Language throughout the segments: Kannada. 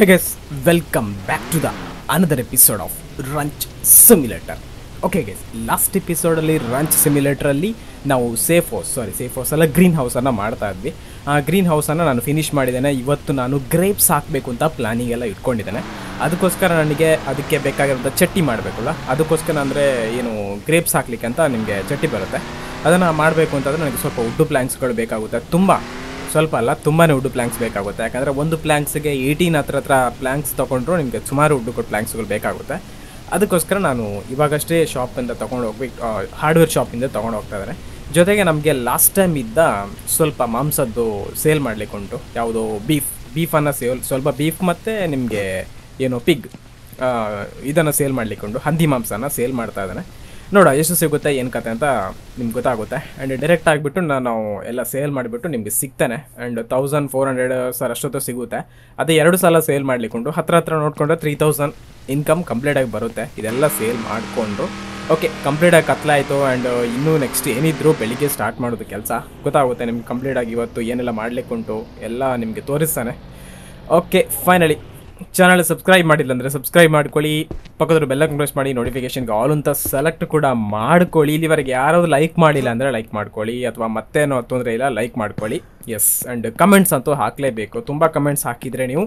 Hey guys, welcome back to the another episode of Ranch Simulator. Okay guys, last ಎಪಿಸೋಡಲ್ಲಿ ರಂಚ್ ಸಿಮ್ಯುಲೇಟರಲ್ಲಿ ನಾವು ಸೇಫ್ ಹೌಸ್ ಅಲ್ಲ ಗ್ರೀನ್ ಹೌಸನ್ನು ಮಾಡ್ತಾ ಇದ್ವಿ. ಆ ಗ್ರೀನ್ ಹೌಸನ್ನು ನಾನು ಫಿನಿಷ್ ಮಾಡಿದ್ದೇನೆ. ಇವತ್ತು ನಾನು ಗ್ರೇಪ್ಸ್ ಹಾಕಬೇಕು ಅಂತ ಪ್ಲಾನಿಂಗ್ ಎಲ್ಲ ಇಟ್ಕೊಂಡಿದ್ದೇನೆ. ಅದಕ್ಕೋಸ್ಕರ ನನಗೆ ಅದಕ್ಕೆ ಬೇಕಾಗಿರೋಂಥ ಚಟ್ಟಿ ಮಾಡಬೇಕಲ್ಲ, ಅದಕ್ಕೋಸ್ಕರ ಅಂದರೆ ಏನು ಗ್ರೇಪ್ಸ್ ಹಾಕ್ಲಿಕ್ಕೆ ಅಂತ ನಿಮಗೆ ಚಟ್ಟಿ ಬರುತ್ತೆ. ಅದನ್ನು ಮಾಡಬೇಕು ಅಂತಂದರೆ ನನಗೆ ಸ್ವಲ್ಪ ವುಡ್ ಪ್ಲ್ಯಾಂಕ್ಸ್ಗಳು ಬೇಕಾಗುತ್ತೆ. ಸ್ವಲ್ಪ ಅಲ್ಲ, ತುಂಬಾ ವುಡ್ ಪ್ಲ್ಯಾಂಕ್ಸ್ ಬೇಕಾಗುತ್ತೆ. ಯಾಕಂದರೆ ಒಂದು ಪ್ಲ್ಯಾಂಕ್ಸ್ಗೆ 18 ಹತ್ರ ಪ್ಲ್ಯಾಂಕ್ಸ್ ತೊಗೊಂಡ್ರು ನಿಮಗೆ ಸುಮಾರು ವುಡ್ ಕೊಟ್ಟು ಪ್ಲ್ಯಾಂಕ್ಸ್ಗಳು ಬೇಕಾಗುತ್ತೆ. ಅದಕ್ಕೋಸ್ಕರ ನಾನು ಇವಾಗಷ್ಟೇ ಶಾಪಿಂದ ತೊಗೊಂಡು ಹೋಗ್ಬೇಕು, ಹಾರ್ಡ್ವೇರ್ ಶಾಪಿಂದ ತೊಗೊಂಡು ಹೋಗ್ತಾ ಇದ್ದಾರೆ. ಜೊತೆಗೆ ನಮಗೆ ಲಾಸ್ಟ್ ಟೈಮ್ ಇದ್ದ ಸ್ವಲ್ಪ ಮಾಂಸದ್ದು ಸೇಲ್ ಮಾಡಲಿಕ್ಕೆ ಉಂಟು. ಯಾವುದೋ ಬೀಫನ್ನು ಸ್ವಲ್ಪ ಬೀಫ್ ಮತ್ತು ನಿಮಗೆ ಏನು ಪಿಗ್ ಇದನ್ನು ಸೇಲ್ ಮಾಡಲಿಕ್ಕೆ ಉಂಟು. ಹಂದಿ ಮಾಂಸನ ಸೇಲ್ ಮಾಡ್ತಾ ಇದ್ದಾನೆ. ನೋಡ ಎಷ್ಟು ಸಿಗುತ್ತೆ ಏನು ಕತೆ ಅಂತ ನಿಮ್ಗೆ ಗೊತ್ತಾಗುತ್ತೆ. ಆ್ಯಂಡ್ ಡೈರೆಕ್ಟ್ ಆಗಿಬಿಟ್ಟು ನಾನು ಎಲ್ಲ ಸೇಲ್ ಮಾಡಿಬಿಟ್ಟು ನಿಮಗೆ ಸಿಗ್ತಾನೆ. ಆ್ಯಂಡ್ 1400 ಸರ್ ಅಷ್ಟೊತ್ತು ಸಿಗುತ್ತೆ. ಅದೇ 2 ಸಲ ಸೇಲ್ ಮಾಡಲಿಕ್ಕುಂಟು. ಹತ್ರ ನೋಡಿಕೊಂಡ್ರೆ 3000 ಇನ್ಕಮ್ ಕಂಪ್ಲೀಟಾಗಿ ಬರುತ್ತೆ. ಇದೆಲ್ಲ ಸೇಲ್ ಮಾಡಿಕೊಂಡು ಓಕೆ ಕಂಪ್ಲೀಟಾಗಿ ಕತ್ಲಾಯಿತು. ಆ್ಯಂಡ್ ಇನ್ನೂ ನೆಕ್ಸ್ಟ್ ಏನಿದ್ರು ಬೆಳಿಗ್ಗೆ ಸ್ಟಾರ್ಟ್ ಮಾಡೋದು ಕೆಲಸ ಗೊತ್ತಾಗುತ್ತೆ ನಿಮ್ಗೆ. ಕಂಪ್ಲೀಟಾಗಿ ಇವತ್ತು ಏನೆಲ್ಲ ಮಾಡಲಿಕ್ಕುಂಟು ಎಲ್ಲ ನಿಮಗೆ ತೋರಿಸ್ತಾನೆ. ಓಕೆ ಫೈನಲಿ ಚಾನಲ್ ಸಬ್ಸ್ಕ್ರೈಬ್ ಮಾಡಿಲ್ಲ ಅಂದರೆ ಸಬ್ಸ್ಕ್ರೈಬ್ ಮಾಡ್ಕೊಳ್ಳಿ, ಪಕ್ಕದ ಬೆಲ್ಲಕ್ಕೆ ಪ್ರೆಸ್ ಮಾಡಿ, ನೋಟಿಫಿಕೇಷನ್ಗೆ ಆಲ್ ಅಂತ ಸೆಲೆಕ್ಟ್ ಕೂಡ ಮಾಡ್ಕೊಳ್ಳಿ. ಇಲ್ಲಿವರೆಗೆ ಯಾರಾದರೂ ಲೈಕ್ ಮಾಡಿಲ್ಲ ಅಂದರೆ ಲೈಕ್ ಮಾಡ್ಕೊಳ್ಳಿ, ಅಥವಾ ಮತ್ತೇನೋ ತೊಂದರೆ ಇಲ್ಲ ಲೈಕ್ ಮಾಡ್ಕೊಳ್ಳಿ. ಎಸ್, ಆ್ಯಂಡ್ ಕಮೆಂಟ್ಸ್ ಅಂತೂ ಹಾಕಲೇಬೇಕು. ತುಂಬ ಕಮೆಂಟ್ಸ್ ಹಾಕಿದರೆ ನೀವು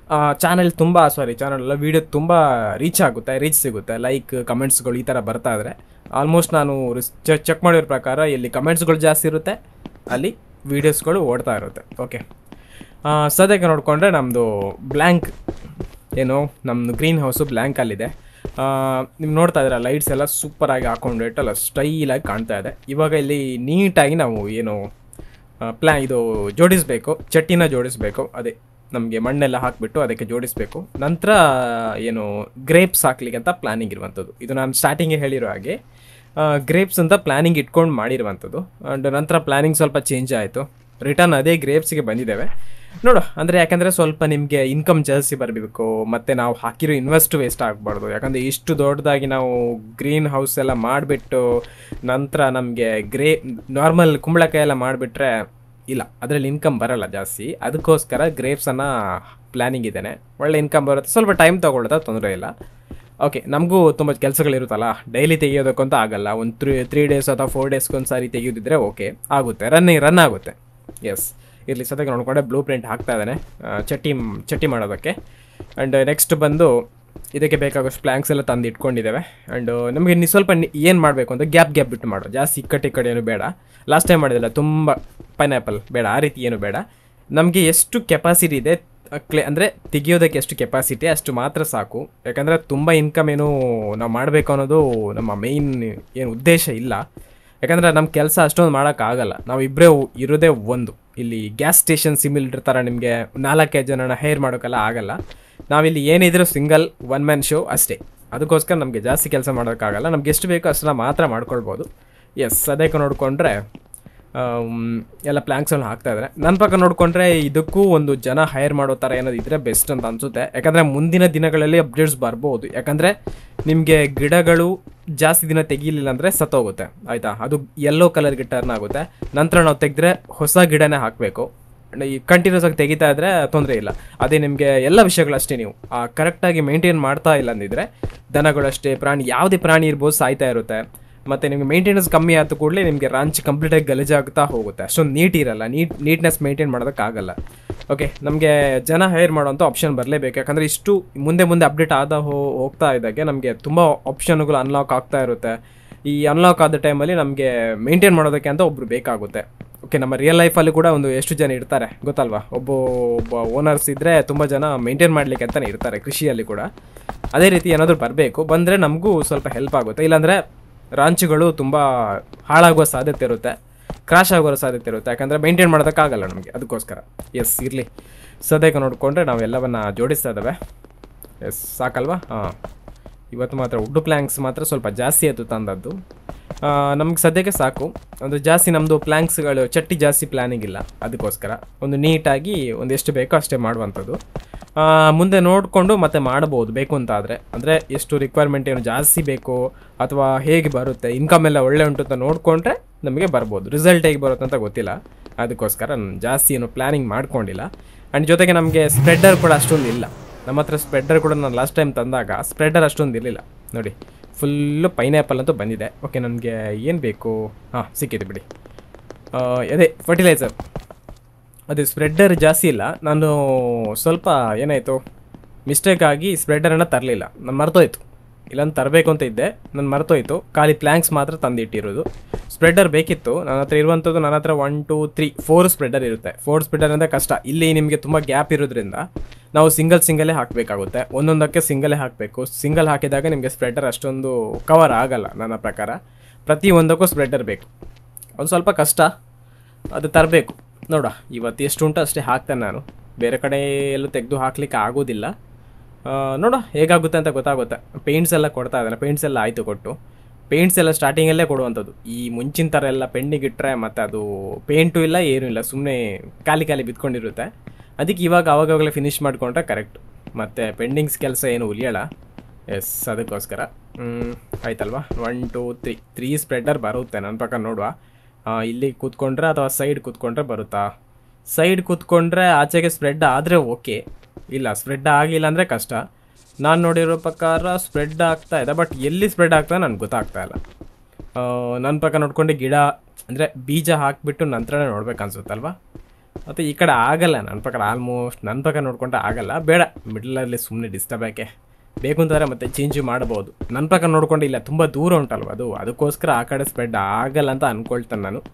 ಚಾನಲ್ ವೀಡಿಯೋ ತುಂಬ ರೀಚ್ ಸಿಗುತ್ತೆ. ಲೈಕ್ ಕಮೆಂಟ್ಸ್ಗಳು ಈ ಥರ ಬರ್ತಾ ಇದ್ರೆ ಆಲ್ಮೋಸ್ಟ್ ನಾನು ಚೆಕ್ ಮಾಡಿರೋ ಪ್ರಕಾರ ಎಲ್ಲಿ ಕಮೆಂಟ್ಸ್ಗಳು ಜಾಸ್ತಿ ಇರುತ್ತೆ ಅಲ್ಲಿ ವೀಡಿಯೋಸ್ಗಳು ಓಡ್ತಾ ಇರುತ್ತೆ. ಓಕೆ, ಸದ್ಯಕ್ಕೆ ನೋಡಿಕೊಂಡ್ರೆ ನಮ್ಮದು ಬ್ಲ್ಯಾಂಕ್ ಏನು ನಮ್ಮದು ಗ್ರೀನ್ ಹೌಸು ಬ್ಲ್ಯಾಂಕಲ್ಲಿದೆ. ನೀವು ನೋಡ್ತಾ ಇದ್ದೀರಾ ಲೈಟ್ಸ್ ಎಲ್ಲ ಸೂಪರಾಗಿ ಹಾಕೊಂಡು ಇಟ್ಟಲ್ಲ ಸ್ಟೈಲಾಗಿ ಕಾಣ್ತಾ ಇದೆ. ಇವಾಗ ಇಲ್ಲಿ ನೀಟಾಗಿ ನಾವು ಏನು ಇದು ಜೋಡಿಸಬೇಕು, ಚಟ್ಟಿನ ಜೋಡಿಸಬೇಕು. ಅದೇ ನಮಗೆ ಮಣ್ಣೆಲ್ಲ ಹಾಕಿಬಿಟ್ಟು ಅದಕ್ಕೆ ಜೋಡಿಸಬೇಕು. ನಂತರ ಏನು ಗ್ರೇಪ್ಸ್ ಹಾಕ್ಲಿಕ್ಕೆ ಅಂತ ಪ್ಲ್ಯಾನಿಂಗ್ ಇರುವಂಥದ್ದು. ಇದು ನಾನು ಸ್ಟಾರ್ಟಿಂಗೇ ಹೇಳಿರೋ ಹಾಗೆ ಗ್ರೇಪ್ಸ್ ಅಂತ ಪ್ಲ್ಯಾನಿಂಗ್ ಇಟ್ಕೊಂಡು ಮಾಡಿರುವಂಥದ್ದು. ಆ್ಯಂಡ್ ನಂತರ ಪ್ಲ್ಯಾನಿಂಗ್ ಸ್ವಲ್ಪ ಚೇಂಜ್ ಆಯಿತು. ರಿಟರ್ನ್ ಅದೇ ಗ್ರೇಪ್ಸ್ಗೆ ಬಂದಿದ್ದೇವೆ. ನೋಡು ಅಂದರೆ ಯಾಕಂದರೆ ಸ್ವಲ್ಪ ನಿಮಗೆ ಇನ್ಕಮ್ ಜಾಸ್ತಿ ಬರಬೇಕು, ಮತ್ತು ನಾವು ಹಾಕಿರೋ ಇನ್ವೆಸ್ಟ್ ವೇಸ್ಟ್ ಆಗಬಾರ್ದು. ಯಾಕಂದರೆ ಇಷ್ಟು ದೊಡ್ಡದಾಗಿ ನಾವು ಗ್ರೀನ್ ಹೌಸ್ ಎಲ್ಲ ಮಾಡಿಬಿಟ್ಟು ನಂತರ ನಮಗೆ ನಾರ್ಮಲ್ ಕುಂಬಳಕಾಯಿ ಎಲ್ಲ ಮಾಡಿಬಿಟ್ರೆ ಇಲ್ಲ, ಅದರಲ್ಲಿ ಇನ್ಕಮ್ ಬರೋಲ್ಲ ಜಾಸ್ತಿ. ಅದಕ್ಕೋಸ್ಕರ ಗ್ರೇಪ್ಸನ್ನು ಪ್ಲ್ಯಾನಿಂಗ್ ಇದ್ದೇನೆ. ಒಳ್ಳೆ ಇನ್ಕಮ್ ಬರುತ್ತೆ, ಸ್ವಲ್ಪ ಟೈಮ್ ತೊಗೊಳ್ಳುತ್ತೆ, ತೊಂದರೆ ಇಲ್ಲ. ಓಕೆ, ನಮಗೂ ತುಂಬ ಕೆಲಸಗಳಿರುತ್ತಲ್ಲ, ಡೈಲಿ ತೆಗಿಯೋದಕ್ಕಂತೂ ಆಗಲ್ಲ. ಒಂದು 3 ಡೇಸ್ ಅಥವಾ 4 ಡೇಸ್ಗೊಂದು ಸಾರಿ ತೆಗೆಯೋದಿದ್ರೆ ಓಕೆ ಆಗುತ್ತೆ, ರನ್ ಆಗುತ್ತೆ. ಎಸ್, ಇರಲಿ ಸದ್ಯಕ್ಕೆ ನೋಡಿಕೊಂಡೆ ಬ್ಲೂ ಪ್ರಿಂಟ್ ಹಾಕ್ತಾ ಇದ್ದಾನೆ ಚಟ್ಟಿ ಮಾಡೋದಕ್ಕೆ. ಆ್ಯಂಡ್ ನೆಕ್ಸ್ಟ್ ಬಂದು ಇದಕ್ಕೆ ಬೇಕಾಗೋಷ್ಟು ಪ್ಲ್ಯಾಂಕ್ಸ್ ಎಲ್ಲ ತಂದು ಇಟ್ಕೊಂಡಿದ್ದೇವೆ. ಆ್ಯಂಡ್ ನಮಗೆ ಸ್ವಲ್ಪ ಏನು ಮಾಡಬೇಕು ಅಂತ ಗ್ಯಾಪ್ ಬಿಟ್ಟು ಮಾಡೋ, ಜಾಸ್ತಿ ಇಕ್ಕಡೆ ಏನು ಬೇಡ. ಲಾಸ್ಟ್ ಟೈಮ್ ಮಾಡಿದಲ್ಲ ತುಂಬ ಪೈನಾಪಲ್ ಬೇಡ, ಆ ರೀತಿ ಏನು ಬೇಡ. ನಮಗೆ ಎಷ್ಟು ಕೆಪಾಸಿಟಿ ಇದೆ ಅಂದರೆ ತೆಗಿಯೋದಕ್ಕೆ ಎಷ್ಟು ಕೆಪಾಸಿಟಿ ಅಷ್ಟು ಮಾತ್ರ ಸಾಕು. ಯಾಕಂದರೆ ತುಂಬ ಇನ್ಕಮ್ ಏನು ನಾವು ಮಾಡಬೇಕು ಅನ್ನೋದು ನಮ್ಮ ಮೇಯ್ನ್ ಏನು ಉದ್ದೇಶ ಇಲ್ಲ. ಯಾಕಂದರೆ ನಮ್ಮ ಕೆಲಸ ಅಷ್ಟೊಂದು ಮಾಡೋಕ್ಕಾಗಲ್ಲ. ನಾವು ಇಬ್ಬರೇ ಇರೋದೇ ಇಲ್ಲಿ ಗ್ಯಾಸ್ ಸ್ಟೇಷನ್ ಸಿಮಿಲಿಟರ್ ಥರ ನಿಮಗೆ 4-5 ಜನನ ಹೈರ್ ಮಾಡೋಕ್ಕೆಲ್ಲ ಆಗಲ್ಲ. ನಾವಿಲ್ಲಿ ಏನಿದ್ರು ಸಿಂಗಲ್ 1 ಮ್ಯಾನ್ ಶೋ ಅಷ್ಟೇ. ಅದಕ್ಕೋಸ್ಕರ ನಮಗೆ ಜಾಸ್ತಿ ಕೆಲಸ ಮಾಡೋಕ್ಕಾಗಲ್ಲ. ನಮ್ಗೆ ಎಷ್ಟು ಬೇಕೋ ಅಷ್ಟನ್ನ ಮಾತ್ರ ಮಾಡ್ಕೊಳ್ಬೋದು. ಎಸ್, ಅದಕ್ಕೆ ನೋಡಿಕೊಂಡ್ರೆ ಎಲ್ಲ ಪ್ಲ್ಯಾಂಕ್ಸನ್ನು ಹಾಕ್ತಾಯಿದ್ದಾರೆ. ನನ್ನ ಪಕ್ಕ ನೋಡಿಕೊಂಡ್ರೆ ಇದಕ್ಕೂ ಒಂದು ಜನ ಹೈರ್ ಮಾಡೋ ಥರ ಏನಾದ್ರು ಇದ್ದರೆ ಬೆಸ್ಟ್ ಅಂತ ಅನಿಸುತ್ತೆ. ಯಾಕಂದರೆ ಮುಂದಿನ ದಿನಗಳಲ್ಲಿ ಅಪ್ಡೇಟ್ಸ್ ಬರ್ಬೋದು. ಯಾಕಂದರೆ ನಿಮಗೆ ಗಿಡಗಳು ಜಾಸ್ತಿ ದಿನ ತೆಗೀಲಿಲ್ಲ ಅಂದರೆ ಸತ್ತೋಗುತ್ತೆ, ಆಯಿತಾ. ಅದು ಯೆಲ್ಲೋ ಕಲರ್ಗೆ ಟರ್ನ್ ಆಗುತ್ತೆ. ನಂತರ ನಾವು ತೆಗೆದ್ರೆ ಹೊಸ ಗಿಡನೇ ಹಾಕಬೇಕು. ಈ ಕಂಟಿನ್ಯೂಸ್ ಆಗಿ ತೆಗಿತಾ ಇದ್ದರೆ ತೊಂದರೆ ಇಲ್ಲ. ಅದೇ ನಿಮಗೆ ಎಲ್ಲ ವಿಷಯಗಳಷ್ಟೇ ನೀವು ಕರೆಕ್ಟಾಗಿ ಮೇಂಟೈನ್ ಮಾಡ್ತಾ ಇಲ್ಲ ಅಂದಿದ್ರೆ ದನಗಳಷ್ಟೇ, ಯಾವುದೇ ಪ್ರಾಣಿ ಇರ್ಬೋದು ಸಾಯ್ತಾ ಇರುತ್ತೆ. ಮತ್ತು ನಿಮಗೆ ಮೇಂಟೆನೆನ್ಸ್ ಕಮ್ಮಿ ಆದ ಕೂಡಲೇ ನಿಮಗೆ ರಾಂಚ್ ಕಂಪ್ಲೀಟಾಗಿ ಗಲೀಜಾಗ್ತಾ ಹೋಗುತ್ತೆ. ಅಷ್ಟೊಂದು ನೀಟ್ ಇರಲ್ಲ, ನೀಟ್ನೆಸ್ ಮೇಂಟೈನ್ ಮಾಡೋದಕ್ಕಾಗಲ್ಲ. ಓಕೆ, ನಮಗೆ ಜನ ಹೈರ್ ಮಾಡೋಂಥ ಆಪ್ಷನ್ ಬರಲೇಬೇಕು. ಯಾಕಂದರೆ ಇಷ್ಟು ಮುಂದೆ ಅಪ್ಡೇಟ್ ಹೋಗ್ತಾ ಇದ್ದಾಗೆ ನಮಗೆ ತುಂಬ ಆಪ್ಷನ್ಗಳು ಅನ್ಲಾಕ್ ಆಗ್ತಾ ಇರುತ್ತೆ. ಈ ಅನ್ಲಾಕ್ ಆದ ಟೈಮಲ್ಲಿ ನಮಗೆ ಮೇಂಟೈನ್ ಮಾಡೋದಕ್ಕೆ ಅಂತ ಒಬ್ಬರು ಬೇಕಾಗುತ್ತೆ. ಓಕೆ, ನಮ್ಮ ರಿಯಲ್ ಲೈಫಲ್ಲಿ ಕೂಡ ಎಷ್ಟು ಜನ ಇರ್ತಾರೆ ಗೊತ್ತಲ್ವಾ. ಒಬ್ಬ ಓನರ್ಸ್ ಇದ್ದರೆ ತುಂಬ ಜನ ಮೇಂಟೈನ್ ಮಾಡಲಿಕ್ಕೆ ಅಂತಲೇ ಇರ್ತಾರೆ ಕೃಷಿಯಲ್ಲಿ ಕೂಡ. ಅದೇ ರೀತಿ ಏನಾದರೂ ಬಂದರೆ ನಮಗೂ ಸ್ವಲ್ಪ ಹೆಲ್ಪ್ ಆಗುತ್ತೆ. ಇಲ್ಲಾಂದರೆ ರಾಂಚುಗಳು ತುಂಬ ಹಾಳಾಗುವ ಸಾಧ್ಯತೆ ಇರುತ್ತೆ, ಕ್ರಾಶ್ ಆಗುವ ಸಾಧ್ಯತೆ ಇರುತ್ತೆ. ಯಾಕಂದರೆ ಮೇಂಟೈನ್ ಮಾಡೋದಕ್ಕಾಗಲ್ಲ ನಮಗೆ. ಅದಕ್ಕೋಸ್ಕರ ಎಸ್, ಇರಲಿ ಸದ್ಯಕ್ಕೆ ನೋಡಿಕೊಂಡ್ರೆ ನಾವೆಲ್ಲವನ್ನು ಜೋಡಿಸ್ತಾ ಇದ್ದಾವೆ. ಎಸ್, ಸಾಕಲ್ವಾ. ಇವತ್ತು ಮಾತ್ರ ವುಡ್ ಪ್ಲ್ಯಾಂಕ್ಸ್ ಮಾತ್ರ ಸ್ವಲ್ಪ ಜಾಸ್ತಿ ಆಯಿತು ತಂದದ್ದು. ನಮ್ಗೆ ಸದ್ಯಕ್ಕೆ ಸಾಕು. ಅಂದರೆ ಜಾಸ್ತಿ ನಮ್ಮದು ಪ್ಲ್ಯಾಂಕ್ಸ್ಗಳು ಚಟ್ಟಿ ಜಾಸ್ತಿ ಪ್ಲ್ಯಾನಿಂಗ್ ಇಲ್ಲ. ಅದಕ್ಕೋಸ್ಕರ ಒಂದು ನೀಟಾಗಿ ಎಷ್ಟು ಬೇಕೋ ಅಷ್ಟೇ ಮಾಡುವಂಥದ್ದು. ಮುಂದೆ ನೋಡಿಕೊಂಡು ಮತ್ತೆ ಮಾಡ್ಬೋದು ಬೇಕು ಅಂತ ಅಂದರೆ ಎಷ್ಟು ರಿಕ್ವೈರ್ಮೆಂಟ್ ಏನು ಜಾಸ್ತಿ ಬೇಕು ಅಥವಾ ಹೇಗೆ ಬರುತ್ತೆ, ಇನ್ಕಮ್ ಎಲ್ಲ ಒಳ್ಳೆ ಉಂಟು ಅಂತ ನೋಡಿಕೊಂಡ್ರೆ ನಮಗೆ ಬರ್ಬೋದು. ರಿಸಲ್ಟ್ ಹೇಗೆ ಬರುತ್ತೆ ಅಂತ ಗೊತ್ತಿಲ್ಲ. ಅದಕ್ಕೋಸ್ಕರ ನಾನು ಜಾಸ್ತಿ ಏನು ಪ್ಲ್ಯಾನಿಂಗ್ ಮಾಡ್ಕೊಂಡಿಲ್ಲ. ಆ್ಯಂಡ್ ಜೊತೆಗೆ ನಮಗೆ ಸ್ಪ್ರೆಡ್ಡರ್ ಕೂಡ ಅಷ್ಟೊಂದು ಇಲ್ಲ. ನಮ್ಮ ಹತ್ರ ಸ್ಪ್ರೆಡ್ಡರ್ ಕೂಡ ನಾನು ಲಾಸ್ಟ್ ಟೈಮ್ ತಂದಾಗ ಸ್ಪ್ರೆಡ್ಡರ್ ಅಷ್ಟೊಂದು ಇರಲಿಲ್ಲ ನೋಡಿ. ಫುಲ್ಲು ಪೈನಾಪಲ್ ಅಂತೂ ಬಂದಿದೆ. ಓಕೆ, ನನಗೆ ಏನು ಬೇಕು? ಹಾಂ, ಸಿಕ್ಕಿದೆ ಬಿಡಿ. ಅದೇ ಫರ್ಟಿಲೈಸರ್, ಅದೇ ಸ್ಪ್ರೆಡ್ಡರ್ ಜಾಸ್ತಿ ಇಲ್ಲ. ನಾನು ಸ್ವಲ್ಪ ಏನಾಯಿತು, ಮಿಸ್ಟೇಕಾಗಿ ಸ್ಪ್ರೆಡ್ಡರನ್ನು ತರಲಿಲ್ಲ. ನಾನು ಮರ್ತೋಯ್ತು, ಇಲ್ಲಾಂದು ತರಬೇಕು ಅಂತ ಇದ್ದೆ, ನಾನು ಮರ್ತೋಯ್ತು. ಖಾಲಿ ಪ್ಲ್ಯಾಂಕ್ಸ್ ಮಾತ್ರ ತಂದಿಟ್ಟಿರೋದು. ಸ್ಪ್ರೆಡ್ಡರ್ ಬೇಕಿತ್ತು. ನನ್ನ ಹತ್ರ ಇರುವಂಥದ್ದು, ನನ್ನ ಹತ್ರ 1 2 3 4 ಸ್ಪ್ರೆಡ್ಡರ್ ಇರುತ್ತೆ. 4 ಸ್ಪ್ರೆಡ್ಡರ್ ಅಂದರೆ ಕಷ್ಟ. ಇಲ್ಲಿ ನಿಮಗೆ ತುಂಬ ಗ್ಯಾಪ್ ಇರೋದ್ರಿಂದ ನಾವು ಸಿಂಗಲ್ಲೇ ಹಾಕಬೇಕಾಗುತ್ತೆ. ಒಂದೊಂದಕ್ಕೆ ಸಿಂಗಲ್ಲೇ ಹಾಕಬೇಕು. ಸಿಂಗಲ್ ಹಾಕಿದಾಗ ನಿಮಗೆ ಸ್ಪ್ರೆಡ್ಡರ್ ಅಷ್ಟೊಂದು ಕವರ್ ಆಗಲ್ಲ ನನ್ನ ಪ್ರಕಾರ. ಪ್ರತಿಯೊಂದಕ್ಕೂ ಸ್ಪ್ರೆಡ್ಡರ್ ಬೇಕು. ಒಂದು ಸ್ವಲ್ಪ ಕಷ್ಟ, ಅದು ತರಬೇಕು. ನೋಡ, ಇವತ್ತು ಎಷ್ಟು ಉಂಟು ಅಷ್ಟೇ ಹಾಕ್ತೇನೆ ನಾನು. ಬೇರೆ ಕಡೆ ಎಲ್ಲೂ ತೆಗೆದು ಹಾಕ್ಲಿಕ್ಕೆ ಆಗೋದಿಲ್ಲ. ನೋಡ ಹೇಗಾಗುತ್ತೆ ಅಂತ ಗೊತ್ತಾಗುತ್ತೆ. ಪೇಂಟ್ಸ್ ಎಲ್ಲ ಕೊಡ್ತಾ ಇದ್ದಾನೆ. ಪೇಂಟ್ಸ್ ಎಲ್ಲ ಆಯಿತು ಕೊಟ್ಟು. ಪೇಂಟ್ಸ್ ಎಲ್ಲ ಸ್ಟಾರ್ಟಿಂಗಲ್ಲೇ ಕೊಡುವಂಥದ್ದು. ಈ ಮುಂಚಿನ ಥರ ಎಲ್ಲ ಪೆಂಡಿಗೆ ಇಟ್ಟರೆ ಮತ್ತು ಅದು ಪೇಂಟು ಇಲ್ಲ, ಏನೂ ಇಲ್ಲ, ಸುಮ್ಮನೆ ಖಾಲಿ ಬಿದ್ಕೊಂಡಿರುತ್ತೆ. ಅದಕ್ಕೆ ಇವಾಗ ಆವಾಗಲೇ ಫಿನಿಷ್ ಮಾಡಿಕೊಂಡ್ರೆ ಕರೆಕ್ಟ್. ಮತ್ತು ಪೆಂಡಿಂಗ್ಸ್ ಕೆಲಸ ಏನು ಉಳಿಯೋಲ್ಲ. ಎಸ್, ಅದಕ್ಕೋಸ್ಕರ ಆಯ್ತಲ್ವಾ. 1 2 3 ಸ್ಪ್ರೆಡ್ಡರ್ ಬರುತ್ತೆ ನನ್ನ ಪ್ರಕಾರ. ನೋಡುವ, ಇಲ್ಲಿ ಕೂತ್ಕೊಂಡ್ರೆ ಅಥವಾ ಸೈಡ್ ಕೂತ್ಕೊಂಡ್ರೆ ಬರುತ್ತಾ? ಸೈಡ್ ಕೂತ್ಕೊಂಡ್ರೆ ಆಚೆಗೆ ಸ್ಪ್ರೆಡ್ ಆದರೆ ಓಕೆ, ಇಲ್ಲ ಸ್ಪ್ರೆಡ್ ಆಗಿಲ್ಲ ಅಂದರೆ ಕಷ್ಟ. ನಾನು ನೋಡಿರೋ ಪ್ರಕಾರ ಸ್ಪ್ರೆಡ್ ಆಗ್ತಾ ಇದೆ, ಬಟ್ ಎಲ್ಲಿ ಸ್ಪ್ರೆಡ್ ಆಗ್ತದೆ ನನಗೆ ಗೊತ್ತಾಗ್ತಾ ಇಲ್ಲ. ನನ್ನ ಪ್ರಕಾರ ನೋಡ್ಕೊಂಡು ಗಿಡ ಅಂದರೆ ಬೀಜ ಹಾಕಿಬಿಟ್ಟು ನಂತರನೇ ನೋಡ್ಬೇಕು ಅನ್ಸುತ್ತಲ್ವ. ಮತ್ತು ಈ ಕಡೆ ಆಗಲ್ಲ ನನ್ನ ಪ್ರಕಾರ. ಆಲ್ಮೋಸ್ಟ್ ನನ್ನ ಪ್ರಕಾರ ನೋಡ್ಕೊಂಡ್ರೆ ಆಗಲ್ಲ. ಬೇಡ, ಮಿಡ್ಲಲ್ಲಿ ಸುಮ್ಮನೆ ಡಿಸ್ಟರ್ಬ್ ಯಾಕೆ, ಬೇಕು ಅಂತಾರೆ ಮತ್ತೆ ಚೇಂಜ್ ಮಾಡ್ಬೋದು. ನನ್ನ ಪ್ರಕಾರ ನೋಡ್ಕೊಂಡು ಇಲ್ಲ, ತುಂಬ ದೂರ ಉಂಟಲ್ವ ಅದು, ಅದಕ್ಕೋಸ್ಕರ ಆ ಕಡೆ ಸ್ಪ್ರೆಡ್ ಆಗಲ್ಲ ಅಂತ ಅಂದ್ಕೊಳ್ತೇನೆ ನಾನು.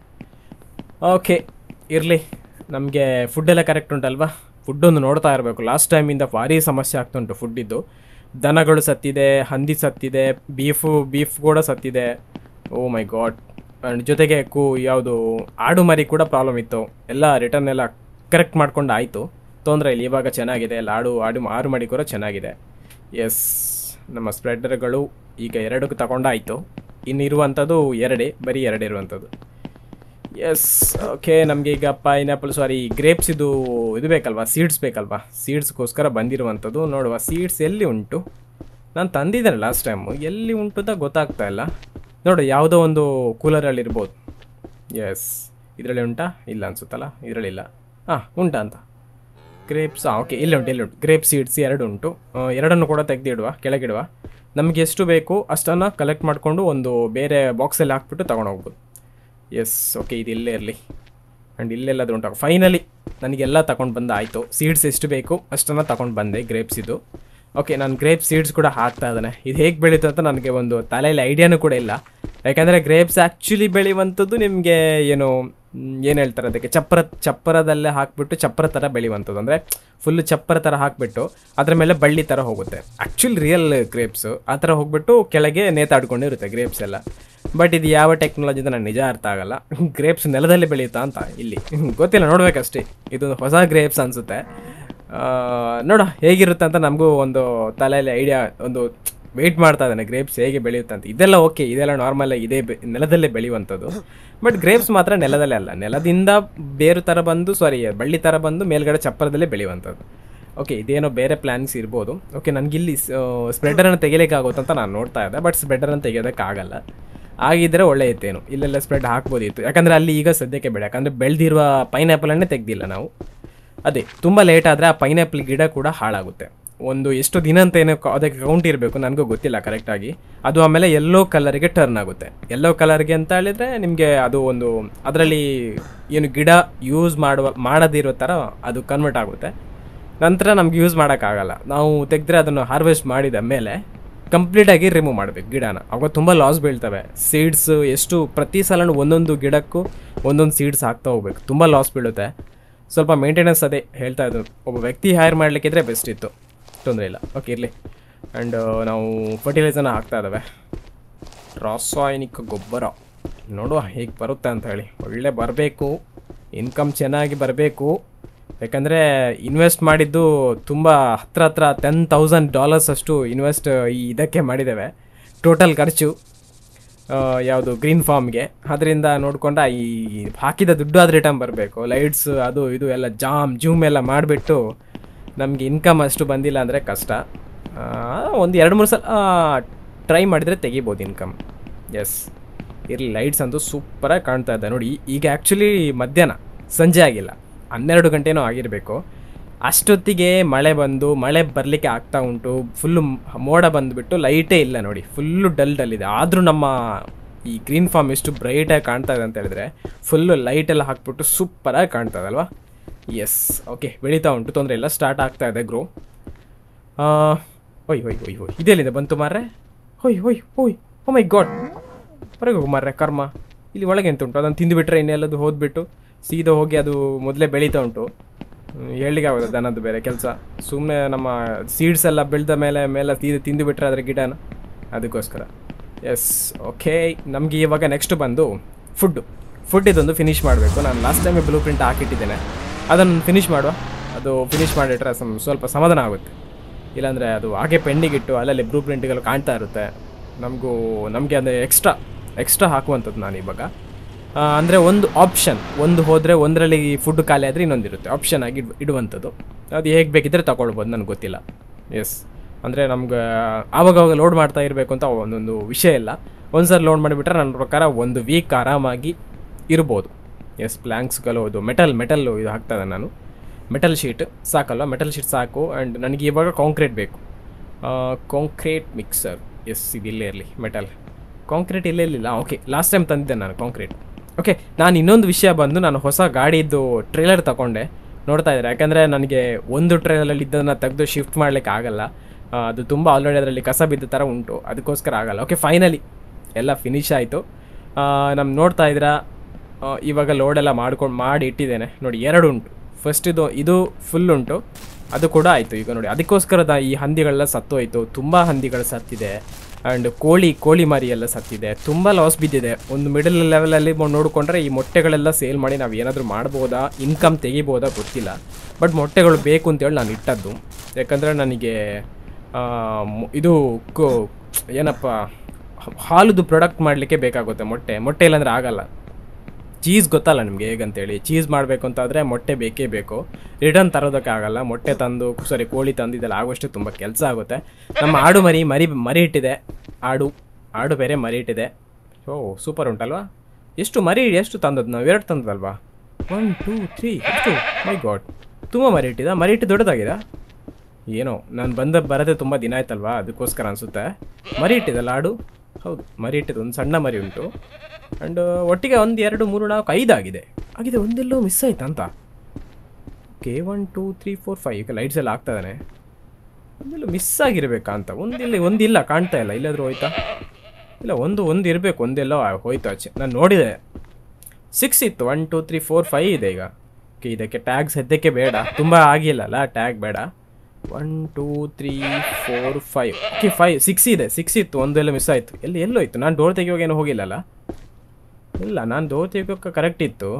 ಓಕೆ, ಇರಲಿ. ನಮಗೆ ಫುಡ್ಡೆಲ್ಲ ಕರೆಕ್ಟ್ ಉಂಟಲ್ವಾ? ಫುಡ್ಡೊಂದು ನೋಡ್ತಾ ಇರಬೇಕು. ಲಾಸ್ಟ್ ಟೈಮಿಂದ ಭಾರಿ ಸಮಸ್ಯೆ ಆಗ್ತುಂಟು ಫುಡ್ಡಿದ್ದು. ದನಗಳು ಸತ್ತಿದೆ, ಹಂದಿ ಸತ್ತಿದೆ, ಬೀಫ್ ಕೂಡ ಸತ್ತಿದೆ. ಓ ಮೈ ಗಾಡ್. ಆ್ಯಂಡ್ ಜೊತೆಗೆ ಯಾವುದು ಆಡು ಮರಿ ಕೂಡ ಪ್ರಾಬ್ಲಮ್ ಇತ್ತು. ಎಲ್ಲ ರಿಟರ್ನ್ ಎಲ್ಲ ಕರೆಕ್ಟ್ ಮಾಡ್ಕೊಂಡು ಆಯಿತು, ತೊಂದರೆ ಇಲ್ಲ. ಇವಾಗ ಚೆನ್ನಾಗಿದೆ ಎಲ್ಲ. ಆಡು ಮರಿ ಕೂಡ ಚೆನ್ನಾಗಿದೆ. ಎಸ್, ನಮ್ಮ ಸ್ಪ್ರೆಡ್ಡರ್ಗಳು ಈಗ 2 ತಗೊಂಡಾಯಿತು. ಇನ್ನಿರುವಂಥದ್ದು 2, ಬರೀ 2 ಇರುವಂಥದ್ದು. Yes, okay. ನಮಗೆ ಈಗ ಪೈನಾಪಲ್, ಗ್ರೇಪ್ಸ್ ಇದು ಬೇಕಲ್ವಾ, ಸೀಡ್ಸ್ ಬೇಕಲ್ವಾ. ಸೀಡ್ಸ್ಗೋಸ್ಕರ ಬಂದಿರುವಂಥದ್ದು. ನೋಡುವ, ಸೀಡ್ಸ್ ಎಲ್ಲಿ ಉಂಟು? ನಾನು ತಂದಿದ್ದೇನೆ ಲಾಸ್ಟ್ ಟೈಮು, ಎಲ್ಲಿ ಉಂಟು ಅಂತ ಗೊತ್ತಾಗ್ತಾ ಇಲ್ಲ. ನೋಡು, ಯಾವುದೋ ಒಂದು ಕೂಲರಲ್ಲಿ ಇರ್ಬೋದು. ಎಸ್, ಇದರಲ್ಲಿ ಉಂಟಾ? ಇಲ್ಲ ಅನ್ಸುತ್ತಲ್ಲ, ಇದರಲ್ಲಿಲ್ಲ. ಹಾಂ, ಉಂಟಾ ಅಂತ. ಗ್ರೇಪ್ಸ್, ಓಕೆ, ಇಲ್ಲುಂಟು. ಗ್ರೇಪ್ ಸೀಡ್ಸ್ 2 ಉಂಟು. 2 ಕೂಡ ತೆಗೆದಿಡುವ, ಕೆಳಗಿಡುವ. ನಮಗೆ ಎಷ್ಟು ಬೇಕು ಅಷ್ಟನ್ನು ಕಲೆಕ್ಟ್ ಮಾಡಿಕೊಂಡು ಒಂದು ಬೇರೆ ಬಾಕ್ಸಲ್ಲಿ ಹಾಕ್ಬಿಟ್ಟು ತೊಗೊಂಡೋಗ್ಬೋದು. ಎಸ್, ಓಕೆ, ಇದು ಇಲ್ಲೇ ಇರಲಿ. ಆ್ಯಂಡ್ ಇಲ್ಲೆಲ್ಲದು ಉಂಟು. ಫೈನಲಿ ನನಗೆಲ್ಲ ತಗೊಂಡು ಬಂದು ಆಯಿತು. ಸೀಡ್ಸ್ ಎಷ್ಟು ಬೇಕು ಅಷ್ಟನ್ನು ತಗೊಂಡು ಬಂದೆ ಗ್ರೇಪ್ಸಿದು. ಓಕೆ, ನಾನು ಗ್ರೇಪ್ ಸೀಡ್ಸ್ ಕೂಡ ಹಾಕ್ತಾ ಇದ್ದಾನೆ. ಇದು ಹೇಗೆ ಬೆಳೀತು ಅಂತ ನನಗೆ ಒಂದು ತಲೆಯಲ್ಲಿ ಐಡಿಯಾನೂ ಕೂಡ ಇಲ್ಲ. ಯಾಕಂದರೆ ಗ್ರೇಪ್ಸ್ ಆ್ಯಕ್ಚುಲಿ ಬೆಳೆಯುವಂಥದ್ದು ನಿಮಗೆ ಏನು ಹೇಳ್ತಾರೆ ಅದಕ್ಕೆ, ಚಪ್ಪರದಲ್ಲೇ ಹಾಕಿಬಿಟ್ಟು ಚಪ್ಪರ ಥರ ಬೆಳೆಯುವಂಥದ್ದು. ಅಂದರೆ ಫುಲ್ಲು ಚಪ್ಪರ ಥರ ಹಾಕಿಬಿಟ್ಟು ಅದರ ಮೇಲೆ ಬಳ್ಳಿ ಥರ ಹೋಗುತ್ತೆ. ಆ್ಯಕ್ಚುಲಿ ರಿಯಲ್ ಗ್ರೇಪ್ಸು ಆ ಥರ ಹೋಗ್ಬಿಟ್ಟು ಕೆಳಗೆ ನೇತಾಡ್ಕೊಂಡಿರುತ್ತೆ ಗ್ರೇಪ್ಸ್ ಎಲ್ಲ. ಬಟ್ ಇದು ಯಾವ ಟೆಕ್ನಾಲಜಿ ಅಂತ ನನಗೆ ನಿಜ ಅರ್ಥ ಆಗಲ್ಲ. ಗ್ರೇಪ್ಸ್ ನೆಲದಲ್ಲಿ ಬೆಳೆಯುತ್ತಾ ಅಂತ ಇಲ್ಲಿ ಗೊತ್ತಿಲ್ಲ, ನೋಡಬೇಕಷ್ಟೇ. ಇದು ಹೊಸ ಗ್ರೇಪ್ಸ್ ಅನಿಸುತ್ತೆ. ನೋಡ ಹೇಗಿರುತ್ತೆ ಅಂತ ನಮಗೂ ಒಂದು ತಲೆಯಲ್ಲಿ ಐಡಿಯಾ, ಒಂದು ವೆಯ್ಟ್ ಮಾಡ್ತಾ ಇದ್ದಾನೆ ಗ್ರೇಪ್ಸ್ ಹೇಗೆ ಬೆಳೆಯುತ್ತೆ ಅಂತ. ಇದೆಲ್ಲ ಓಕೆ, ಇದೆಲ್ಲ ನಾರ್ಮಲ್ ಇದೇ ನೆಲದಲ್ಲೇ ಬೆಳೆಯುವಂಥದ್ದು. ಬಟ್ ಗ್ರೇಪ್ಸ್ ಮಾತ್ರ ನೆಲದಲ್ಲೇ ಅಲ್ಲ, ನೆಲದಿಂದ ಬೇರು ಥರ ಬಂದು ಬಳ್ಳಿ ಥರ ಬಂದು ಮೇಲ್ಗಡೆ ಚಪ್ಪರದಲ್ಲೇ ಬೆಳೆಯುವಂಥದ್ದು. ಓಕೆ, ಇದೇನೋ ಬೇರೆ ಪ್ಲ್ಯಾನ್ಸ್ ಇರ್ಬೋದು. ಓಕೆ, ನನಗಿಲ್ಲಿ ಸ್ಪ್ರೆಡ್ಡರನ್ನು ತೆಗಿಲಿಕ್ಕಾಗುತ್ತೆ ಅಂತ ನಾನು ನೋಡ್ತಾ ಇದ್ದೆ, ಬಟ್ ಸ್ಪ್ರೆಡ್ಡರನ್ನು ತೆಗೆಯೋದಕ್ಕಾಗಲ್ಲ. ಆಗಿದ್ದರೆ ಒಳ್ಳೆ ಇತ್ತೇನು, ಇಲ್ಲೆಲ್ಲ ಸ್ಪ್ರೆಡ್ ಹಾಕ್ಬೋದಿತ್ತು. ಯಾಕಂದರೆ ಅಲ್ಲಿ ಈಗ ಸದ್ಯಕ್ಕೆ ಬೇಡ, ಯಾಕಂದರೆ ಬೆಳೆದಿರುವ ಪೈನಾಪಲನ್ನೇ ತೆಗೆದಿಲ್ಲ ನಾವು. ಅದೇ ತುಂಬ ಲೇಟ್ ಆದರೆ ಆ ಪೈನಾಪಲ್ ಗಿಡ ಕೂಡ ಹಾಳಾಗುತ್ತೆ. ಒಂದು ಎಷ್ಟು ದಿನ ಅಂತ ಏನೋ ಅದಕ್ಕೆ ಕೌಂಟ್ ಇರಬೇಕು, ನನಗೂ ಗೊತ್ತಿಲ್ಲ ಕರೆಕ್ಟಾಗಿ. ಅದು ಆಮೇಲೆ ಯೆಲ್ಲೋ ಕಲರಿಗೆ ಟರ್ನ್ ಆಗುತ್ತೆ. ಯೆಲ್ಲೋ ಕಲರ್ಗೆ ಅಂತ ಹೇಳಿದರೆ ನಿಮಗೆ ಅದು ಒಂದು ಅದರಲ್ಲಿ ಏನು ಗಿಡ ಯೂಸ್ ಮಾಡದಿರೋ ಥರ ಅದು ಕನ್ವರ್ಟ್ ಆಗುತ್ತೆ. ನಂತರ ನಮ್ಗೆ ಯೂಸ್ ಮಾಡೋಕ್ಕಾಗಲ್ಲ. ನಾವು ತೆಗೆದ್ರೆ ಅದನ್ನು ಹಾರ್ವೆಸ್ಟ್ ಮಾಡಿದ ಮೇಲೆ ಕಂಪ್ಲೀಟಾಗಿ ರಿಮೂವ್ ಮಾಡಬೇಕು ಗಿಡನ. ಅವಾಗ ತುಂಬ ಲಾಸ್ ಬೀಳ್ತವೆ. ಸೀಡ್ಸ್ ಎಷ್ಟು ಪ್ರತಿ ಸಲ ಒಂದೊಂದು ಗಿಡಕ್ಕೂ ಒಂದೊಂದು ಸೀಡ್ಸ್ ಹಾಕ್ತಾ ಹೋಗ್ಬೇಕು, ತುಂಬ ಲಾಸ್ ಬೀಳುತ್ತೆ. ಸ್ವಲ್ಪ ಮೇಂಟೆನೆನ್ಸ್ ಅದೇ ಹೇಳ್ತಾ ಇದ್ದು, ಒಬ್ಬ ವ್ಯಕ್ತಿ ಹೈರ್ ಮಾಡಲಿಕ್ಕಿದ್ರೆ ಬೆಸ್ಟ್ ಇತ್ತು, ತೊಂದರೆ ಇಲ್ಲ. ಓಕೆ, ಇರಲಿ. ಆ್ಯಂಡ್ ನಾವು ಫರ್ಟಿಲೈಸರ್ನ ಹಾಕ್ತಾ ಇದ್ದಾವೆ. ರಾಸಾಯನಿಕ ಗೊಬ್ಬರ ನೋಡುವ ಹೇಗೆ ಬರುತ್ತೆ ಅಂತ ಹೇಳಿ. ಒಳ್ಳೆ ಬರಬೇಕು, ಇನ್ಕಮ್ ಚೆನ್ನಾಗಿ ಬರಬೇಕು. ಯಾಕಂದರೆ ಇನ್ವೆಸ್ಟ್ ಮಾಡಿದ್ದು ತುಂಬ ಹತ್ರ $10,000 ಅಷ್ಟು ಇನ್ವೆಸ್ಟ್ ಇದಕ್ಕೆ ಮಾಡಿದ್ದೇವೆ. ಟೋಟಲ್ ಖರ್ಚು ಯಾವುದು ಗ್ರೀನ್ ಫಾರ್ಮ್ಗೆ. ಅದರಿಂದ ನೋಡಿಕೊಂಡ ಈ ಹಾಕಿದ ದುಡ್ಡು ಅದು ರಿಟರ್ನ್ ಬರಬೇಕು. ಲೈಟ್ಸ್ ಅದು ಇದು ಎಲ್ಲ ಜೂಮ್ ಎಲ್ಲ ಮಾಡಿಬಿಟ್ಟು ನಮಗೆ ಇನ್ಕಮ್ ಅಷ್ಟು ಬಂದಿಲ್ಲ ಅಂದರೆ ಕಷ್ಟ. ಒಂದು 2-3 ಸಲ ಟ್ರೈ ಮಾಡಿದರೆ ತೆಗಿಬೋದು ಇನ್ಕಮ್. ಎಸ್, ಇರಲಿ. ಲೈಟ್ಸ್ ಅಂತೂ ಸೂಪರಾಗಿ ಕಾಣ್ತಾ ಇದೆ ನೋಡಿ. ಈಗ ಆ್ಯಕ್ಚುಲಿ ಮಧ್ಯಾಹ್ನ, ಸಂಜೆ ಆಗಿಲ್ಲ, 12 ಗಂಟೆನೂ ಆಗಿರಬೇಕು. ಅಷ್ಟೊತ್ತಿಗೆ ಮಳೆ ಬಂದು ಮಳೆ ಬರಲಿಕ್ಕೆ ಆಗ್ತಾ ಉಂಟು. ಫುಲ್ಲು ಮೋಡ ಬಂದುಬಿಟ್ಟು ಲೈಟೇ ಇಲ್ಲ ನೋಡಿ, ಫುಲ್ಲು ಡಲ್ ಇದೆ. ಆದರೂ ನಮ್ಮ ಈ ಗ್ರೀನ್ ಫಾರ್ಮ್ ಎಷ್ಟು ಬ್ರೈಟಾಗಿ ಕಾಣ್ತಾ ಇದೆ ಅಂತ ಹೇಳಿದ್ರೆ ಫುಲ್ಲು ಲೈಟೆಲ್ಲ ಹಾಕ್ಬಿಟ್ಟು ಸೂಪರಾಗಿ ಕಾಣ್ತದಲ್ವಾ. ಎಸ್, ಓಕೆ, ಬೆಳೀತಾ ಉಂಟು, ತೊಂದರೆ ಇಲ್ಲ. ಸ್ಟಾರ್ಟ್ ಆಗ್ತಾ ಇದೆ ಗ್ರೋ. ಹೊಯ್ ಹೊಯ್ ಹೊಯ್ ಹೊಯ್ ಇದೆಲ್ಲಿದೆ ಬಂತು ಮಾರ್ರೆ. ಹೊಯ್ ಹೊಯ್ ಹೊಯ್ ಓ ಮೈ ಗಾಡ್, ಹೊರಗೆ ಹೋಗು ಮಾರ್ರೆ ಕರ್ಮ. ಇಲ್ಲಿ ಒಳಗೆ ಎಂತ ಉಂಟು, ಅದನ್ನು ತಿಂದುಬಿಟ್ರೆ ಇನ್ನೆಲ್ಲದು ಹೋದ್ಬಿಟ್ಟು ಸೀದಾ ಹೋಗಿ ಅದು ಮೊದಲೇ ಬೆಳೀತಾ ಉಂಟು. ಹೇಳಿಗೆ ಆಗೋದು ದನದ್ದು ಬೇರೆ ಕೆಲಸ. ಸುಮ್ಮನೆ ನಮ್ಮ ಸೀಡ್ಸ್ ಎಲ್ಲ ಬೆಳೆದ ಮೇಲೆ ತಿಂದುಬಿಟ್ರೆ ಅದರ ಗಿಡನ, ಅದಕ್ಕೋಸ್ಕರ. ಎಸ್, ಓಕೆ, ನಮಗೆ ಇವಾಗ ನೆಕ್ಸ್ಟ್ ಬಂದು ಫುಡ್ ಇದೊಂದು ಫಿನಿಷ್ ಮಾಡಬೇಕು. ನಾನು ಲಾಸ್ಟ್ ಟೈಮೇ ಬ್ಲೂ ಪ್ರಿಂಟ್ ಹಾಕಿಟ್ಟಿದ್ದೇನೆ, ಅದನ್ನು ಫಿನಿಶ್ ಮಾಡುವ. ಅದು ಫಿನಿಶ್ ಮಾಡಿಟ್ರೆ ಸ್ವಲ್ಪ ಸಮಾಧಾನ ಆಗುತ್ತೆ. ಇಲ್ಲಾಂದರೆ ಅದು ಹಾಗೆ ಪೆಂಡಿಗಿಟ್ಟು ಅಲ್ಲಲ್ಲಿ ಬ್ಲೂ ಪ್ರಿಂಟ್ಗಳು ಕಾಣ್ತಾ ಇರುತ್ತೆ. ನಮಗೆ ಅಂದರೆ ಎಕ್ಸ್ಟ್ರಾ ಹಾಕುವಂಥದ್ದು ನಾನು ಇವಾಗ. ಅಂದರೆ ಒಂದು ಆಪ್ಷನ್, ಒಂದು ಹೋದರೆ ಒಂದರಲ್ಲಿ ಫುಡ್ ಖಾಲಿ ಆದರೆ ಇನ್ನೊಂದಿರುತ್ತೆ, ಆಪ್ಷನ್ ಆಗಿ ಇಡುವಂಥದ್ದು. ಅದು ಹೇಗೆ ಬೇಕಿದ್ದರೆ ತಗೊಳ್ಬೋದು, ನನಗೆ ಗೊತ್ತಿಲ್ಲ. ಎಸ್, ಅಂದರೆ ನಮ್ಗೆ ಆವಾಗವಾಗ ಲೋಡ್ ಮಾಡ್ತಾ ಇರಬೇಕು ಅಂತ ಒಂದೊಂದು ವಿಷಯ ಇಲ್ಲ. ಒಂದು ಸಲ ಲೋಡ್ ಮಾಡಿಬಿಟ್ರೆ ನನ್ನ ಪ್ರಕಾರ 1 ವೀಕ್ ಆರಾಮಾಗಿ ಇರ್ಬೋದು. ಎಸ್, ಪ್ಲ್ಯಾಂಕ್ಸ್ಗಳು ಇದು ಮೆಟಲ್ಲು ಇದು ಹಾಕ್ತದೆ ನಾನು. ಮೆಟಲ್ ಶೀಟ್ ಸಾಕಲ್ವ, ಮೆಟಲ್ ಶೀಟ್ ಸಾಕು. ಆ್ಯಂಡ್ ನನಗೆ ಇವಾಗ ಕಾಂಕ್ರೀಟ್ ಬೇಕು, ಕಾಂಕ್ರೀಟ್ ಮಿಕ್ಸರ್. ಎಸ್, ಇದು ಇಲ್ಲೇ ಇರಲಿ. ಮೆಟಲ್ ಕಾಂಕ್ರೀಟ್ ಇಲ್ಲೇ ಇರಲಿಲ್ಲ. ಓಕೆ, ಲಾಸ್ಟ್ ಟೈಮ್ ತಂದಿದ್ದೆ ನಾನು ಕಾಂಕ್ರೀಟ್. ಓಕೆ, ನಾನು ಇನ್ನೊಂದು ವಿಷಯ ಬಂದು, ನಾನು ಹೊಸ ಗಾಡಿದ್ದು ಟ್ರೇಲರ್ ತಗೊಂಡೆ. ನೋಡ್ತಾ ಇದ್ದಾರೆ, ಯಾಕಂದರೆ ನನಗೆ ಒಂದು ಟ್ರೇಲರಲ್ಲಿ ಇದ್ದದನ್ನು ತೆಗೆದು ಶಿಫ್ಟ್ ಮಾಡಲಿಕ್ಕೆ ಆಗಲ್ಲ. ಅದು ತುಂಬ ಆಲ್ರೆಡಿ ಅದರಲ್ಲಿ ಕಸ ಬಿದ್ದ ಥರ ಉಂಟು, ಅದಕ್ಕೋಸ್ಕರ ಆಗಲ್ಲ. ಓಕೆ, ಫೈನಲಿ ಎಲ್ಲ ಫಿನಿಶ್ ಆಯಿತು. ನಮ್ಮ ನೋಡ್ತಾ ಇದ್ದೀರಾ, ಇವಾಗ ಲೋಡೆಲ್ಲ ಮಾಡಿ ಇಟ್ಟಿದ್ದೇನೆ ನೋಡಿ. 2 ಉಂಟು. ಫಸ್ಟ್ ಇದು ಫುಲ್ ಉಂಟು, ಅದು ಕೂಡ ಆಯಿತು ಈಗ ನೋಡಿ. ಅದಕ್ಕೋಸ್ಕರದ ಈ ಹಂದಿಗಳೆಲ್ಲ ಸತ್ತೋಯ್ತು, ತುಂಬ ಹಂದಿಗಳು ಸತ್ತಿದೆ. ಆ್ಯಂಡ್ ಕೋಳಿ ಮರಿ ಎಲ್ಲ ಸತ್ತಿದೆ, ತುಂಬ ಲಾಸ್ ಬಿದ್ದಿದೆ. ಒಂದು ಮಿಡಲ್ ಲೆವೆಲಲ್ಲಿ ನೋಡಿಕೊಂಡ್ರೆ ಈ ಮೊಟ್ಟೆಗಳೆಲ್ಲ ಸೇಲ್ ಮಾಡಿ ನಾವು ಏನಾದರೂ ಮಾಡ್ಬೋದಾ, ಇನ್ಕಮ್ ತೆಗಿಬೋದಾ ಗೊತ್ತಿಲ್ಲ. ಬಟ್ ಮೊಟ್ಟೆಗಳು ಬೇಕು ಅಂತೇಳಿ ನಾನು ಇಟ್ಟದ್ದು. ಯಾಕಂದರೆ ನನಗೆ ಇದು ಏನಪ್ಪ ಹಾಲುದು ಪ್ರಾಡಕ್ಟ್ ಮಾಡಲಿಕ್ಕೆ ಬೇಕಾಗುತ್ತೆ ಮೊಟ್ಟೆ ಇಲ್ಲಾಂದರೆ ಆಗಲ್ಲ. ಚೀಸ್ ಗೊತ್ತಲ್ಲ ನಿಮಗೆ ಹೇಗಂತೇಳಿ, ಚೀಸ್ ಮಾಡಬೇಕು ಅಂತಾದರೆ ಮೊಟ್ಟೆ ಬೇಕೇ ಬೇಕು. ರಿಟರ್ನ್ ತರೋದಕ್ಕೆ ಆಗಲ್ಲ. ಮೊಟ್ಟೆ ತಂದು ಕೋಳಿ ತಂದು ಇದೆಲ್ಲ ಆಗೋಷ್ಟು ತುಂಬ ಕೆಲಸ ಆಗುತ್ತೆ. ನಮ್ಮ ಆಡು ಮರಿ ಇಟ್ಟಿದೆ. ಆಡು ಬೇರೆ ಮರಿ ಇಟ್ಟಿದೆ. ಓ, ಸೂಪರ್ ಉಂಟಲ್ವಾ. ಎಷ್ಟು ತಂದದ್ದು ನಾವು? 2 ತಂದದಲ್ವಾ? 1 2 3 ಎಷ್ಟು? ಮೈ ಗಾಡ್, ತುಂಬ ಮರಿ ಇಟ್ಟು ದೊಡ್ಡದಾಗಿದೆ. ಏನೋ ನಾನು ಬರೋದೇ ತುಂಬ ದಿನ ಆಯ್ತಲ್ವಾ, ಅದಕ್ಕೋಸ್ಕರ ಅನಿಸುತ್ತೆ. ಮರಿ ಇಟ್ಟಿದ್ದಲ್ಲ ಆಡು. ಹೌದು, ಮರಿ ಇಟ್ಟಿದ್ದು. ಒಂದು ಸಣ್ಣ ಮರಿ ಉಂಟು. ಆ್ಯಂಡ್ ಒಟ್ಟಿಗೆ 1 2 3 4 5 ಆಗಿದೆ. ಒಂದೆಲ್ಲೋ ಮಿಸ್ ಆಯ್ತಾ ಅಂತ. ಓಕೆ, 1 2 3 4 5 ಈಗ ಲೈಟ್ಸ್ ಎಲ್ಲ ಆಗ್ತದಾನೆ. ಒಂದೆಲ್ಲೋ ಮಿಸ್ ಆಗಿರಬೇಕಾ ಅಂತ. ಒಂದಿಲ್ಲ ಕಾಣ್ತಾ ಇಲ್ಲ. ಇಲ್ಲಾದರೂ ಹೋಯ್ತಾ? ಇಲ್ಲ, ಒಂದು ಇರಬೇಕು. ಒಂದೆಲ್ಲೋ ಹೋಯ್ತು ಆಚೆ. ನಾನು ನೋಡಿದೆ 6 ಇತ್ತು. 1 2 3 4 5 ಇದೆ ಈಗ. ಓಕೆ, ಇದಕ್ಕೆ ಟ್ಯಾಗ್ ಸದ್ಯಕ್ಕೆ ಬೇಡ, ತುಂಬ ಆಗಿಲ್ಲಲ್ಲ, ಟ್ಯಾಗ್ ಬೇಡ. 1 2 3 4 5 ಓಕೆ 6 ಇದೆ. 6 ಇತ್ತು, ಒಂದೆಲ್ಲ ಮಿಸ್ ಆಯಿತು. ಎಲ್ಲೋಯ್ತು? ನಾನು ಡೋರ್ ತೆಗಿಯೋವಾಗ ಏನೂ ಹೋಗಿಲ್ಲಲ್ಲ. ಇಲ್ಲ, ನಾನು ಡೋರ್ ತೆಗಿಯೋಕೆ ಕರೆಕ್ಟ್ ಇತ್ತು.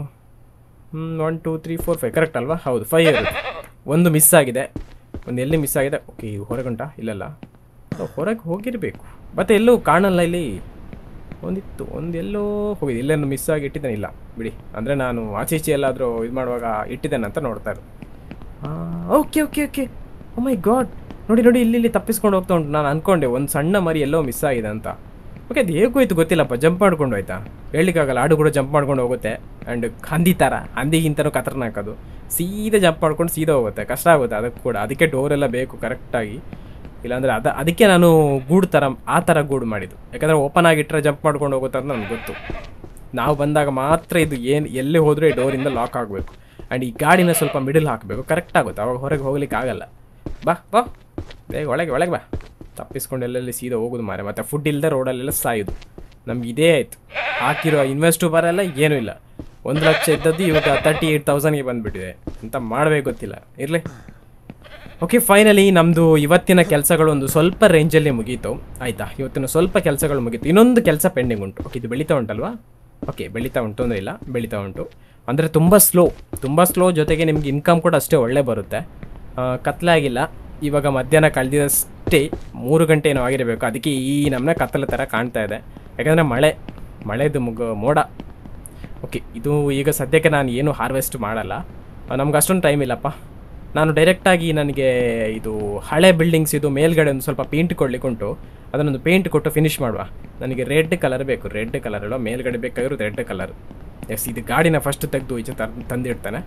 1 2 3 4 5 ಕರೆಕ್ಟ್ ಅಲ್ವಾ? ಹೌದು, 5 ಇರುತ್ತೆ. ಒಂದು ಮಿಸ್ ಆಗಿದೆ. ಎಲ್ಲಿ ಮಿಸ್ ಆಗಿದೆ? ಓಕೆ, ಹೊರಗುಂಟ? ಇಲ್ಲಲ್ಲ, ಹೊರಗೆ ಹೋಗಿರಬೇಕು. ಮತ್ತೆ ಎಲ್ಲೂ ಕಾಣಲ್ಲ. ಇಲ್ಲಿ ಒಂದಿತ್ತು, ಒಂದೆಲ್ಲೋ ಹೋಗಿದೆ. ಇಲ್ಲೇನು ಮಿಸ್ ಆಗಿ ಇಟ್ಟಿದ್ದೇನೆ. ಇಲ್ಲ ಬಿಡಿ, ಅಂದರೆ ನಾನು ಆಚೆ ಎಲ್ಲಾದರೂ ಇದು ಮಾಡುವಾಗ ಇಟ್ಟಿದ್ದೇನೆ ಅಂತ ನೋಡ್ತಾ ಇರೋದು. Okay okay okay oh my god, ನೋಡಿ ಇಲ್ಲಿ ತಪ್ಪಿಸ್ಕೊಂಡು ಹೋಗ್ತಾ ಉಂಟು. ನಾನು ಅಂದ್ಕೊಂಡೆ ಒಂದು ಸಣ್ಣ ಮರಿ ಎಲ್ಲೋ ಮಿಸ್ ಆಗಿದೆ ಅಂತ. ಓಕೆ, ಅದು ಹೇಗೋಯ್ತು ಗೊತ್ತಿಲ್ಲಪ್ಪ. ಜಂಪ್ ಮಾಡ್ಕೊಂಡು ಹೋಯ್ತಾ? ಹೇಳಲಿಕ್ಕಾಗಲ್ಲ. ಆಡು ಕೂಡ ಜಂಪ್ ಮಾಡ್ಕೊಂಡು ಹೋಗುತ್ತೆ. ಆ್ಯಂಡ್ ಹಂದಿಗಿಂತನೂ ಖತರ್ನಾಕದು. ಸೀದಾ ಜಂಪ್ ಮಾಡ್ಕೊಂಡು ಸೀದಾ ಹೋಗುತ್ತೆ. ಕಷ್ಟ ಆಗುತ್ತೆ ಅದಕ್ಕೆ ಕೂಡ. ಅದಕ್ಕೆ ಡೋರೆಲ್ಲ ಬೇಕು ಕರೆಕ್ಟಾಗಿ. ಇಲ್ಲಾಂದರೆ ಅದಕ್ಕೆ ನಾನು ಆ ಥರ ಗೂಡು ಮಾಡಿದ್ದು. ಯಾಕಂದರೆ ಓಪನ್ ಆಗಿಟ್ಟರೆ ಜಂಪ್ ಮಾಡ್ಕೊಂಡು ಹೋಗುತ್ತೆ ಅಂತ ನನಗೆ ಗೊತ್ತು. ನಾವು ಬಂದಾಗ ಮಾತ್ರ ಇದು ಎಲ್ಲೇ ಹೋದರೂ ಈ ಡೋರಿಂದ ಲಾಕ್ ಆಗಬೇಕು. ಆ್ಯಂಡ್ ಈ ಗಾಡಿನ ಸ್ವಲ್ಪ ಮಿಡಲ್ ಹಾಕಬೇಕು, ಕರೆಕ್ಟ್ ಆಗುತ್ತೆ. ಅವಾಗ ಹೊರಗೆ ಹೋಗ್ಲಿಕ್ಕೆ ಆಗಲ್ಲ. ಬಾ ಬೇಗ ಒಳಗೆ ಬಾ. ತಪ್ಪಿಸ್ಕೊಂಡು ಎಲ್ಲೆಲ್ಲಿ ಸೀದಾ ಹೋಗೋದು ಮಾರೆ. ಮತ್ತು ಫುಡ್ ಇಲ್ಲದೆ ರೋಡಲ್ಲೆಲ್ಲ ಸಾಯೋದು. ನಮ್ಗೆ ಇದೇ ಆಯಿತು. ಹಾಕಿರೋ ಇನ್ವೆಸ್ಟು ಬರಲ್ಲ, ಏನೂ ಇಲ್ಲ. 1 ಲಕ್ಷ ಇದ್ದದ್ದು ಇವಾಗ 38,000ಗೆ ಬಂದುಬಿಟ್ಟಿದೆ. ಅಂತ ಮಾಡಬೇಕು ಗೊತ್ತಿಲ್ಲ. ಇರಲಿ. ಓಕೆ, ಫೈನಲಿ ನಮ್ಮದು ಇವತ್ತಿನ ಕೆಲಸಗಳು ಒಂದು ಸ್ವಲ್ಪ ರೇಂಜಲ್ಲಿ ಮುಗೀತು. ಆಯಿತಾ? ಇವತ್ತಿನ ಸ್ವಲ್ಪ ಕೆಲಸಗಳು ಮುಗೀತು. ಇನ್ನೊಂದು ಕೆಲಸ ಪೆಂಡಿಂಗ್ ಉಂಟು. ಓಕೆ, ಇದು ಬೆಳೀತಾ ಉಂಟಲ್ವಾ? ಓಕೆ, ಬೆಳೀತಾ ಉಂಟು ಅಂದರೆ ಇಲ್ಲ, ಬೆಳೀತಾ ಉಂಟು. ಅಂದರೆ ತುಂಬ ಸ್ಲೋ ಜೊತೆಗೆ ನಿಮ್ಗೆ ಇನ್ಕಮ್ ಕೂಡ ಅಷ್ಟೇ ಒಳ್ಳೆ ಬರುತ್ತೆ. ಕತ್ಲೆ ಆಗಿಲ್ಲ. ಇವಾಗ ಮಧ್ಯಾಹ್ನ ಕಳೆದಿದ್ದಷ್ಟೇ 3 ಗಂಟೆ ಏನೋ ಆಗಿರಬೇಕು. ಅದಕ್ಕೆ ಈ ನಮ್ಮನ್ನ ಕತ್ತಲೆ ಥರ ಕಾಣ್ತಾ ಇದೆ. ಯಾಕಂದರೆ ಮಳೆದು ಮೋಡ. ಓಕೆ, ಇದು ಈಗ ಸದ್ಯಕ್ಕೆ ನಾನು ಏನು ಹಾರ್ವೆಸ್ಟ್ ಮಾಡಲ್ಲ. ನಮ್ಗೆ ಅಷ್ಟೊಂದು ಟೈಮ್ ಇಲ್ಲಪ್ಪ. ನಾನು ಡೈರೆಕ್ಟಾಗಿ ನನಗೆ ಇದು ಹಳೆ ಬಿಲ್ಡಿಂಗ್ಸ್ ಇದು ಮೇಲ್ಗಡೆ ಒಂದು ಸ್ವಲ್ಪ ಪೇಂಟ್ ಕೊಡ್ಲಿಕ್ಕೆ ಉಂಟು. ಅದನ್ನೊಂದು ಪೇಂಟ್ ಕೊಟ್ಟು ಫಿನಿಷ್ ಮಾಡುವ. ನನಗೆ ರೆಡ್ ಕಲರ್ ಬೇಕು. ರೆಡ್ ಕಲರ್ ಅಲ್ಲ, ಮೇಲ್ಗಡೆ ಬೇಕಾಗಿರೋದು ರೆಡ್ ಕಲರ್. ಎಸ್, ಇದು ಗಾಡಿನ ಫಸ್ಟ್ ತೆಗೆದು ಈಚೆ ತಂದಿಡ್ತಾನೆ.